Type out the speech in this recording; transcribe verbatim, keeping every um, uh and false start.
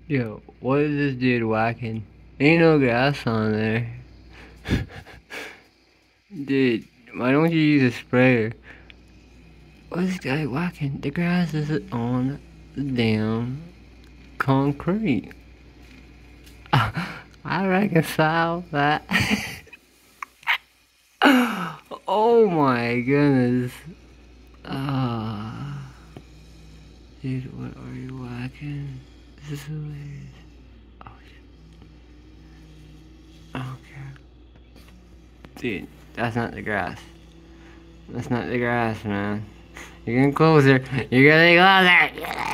Yo, what is this dude whacking? Ain't no grass on there. Dude, why don't you use a sprayer? What's this guy whacking? The grass is on the damn concrete. I reconcile that. Oh my goodness. Ah. Dude, what are you whacking? This is hilarious. Oh shit. I don't care. Dude, that's not the grass. That's not the grass, man. You're getting closer. You're getting closer.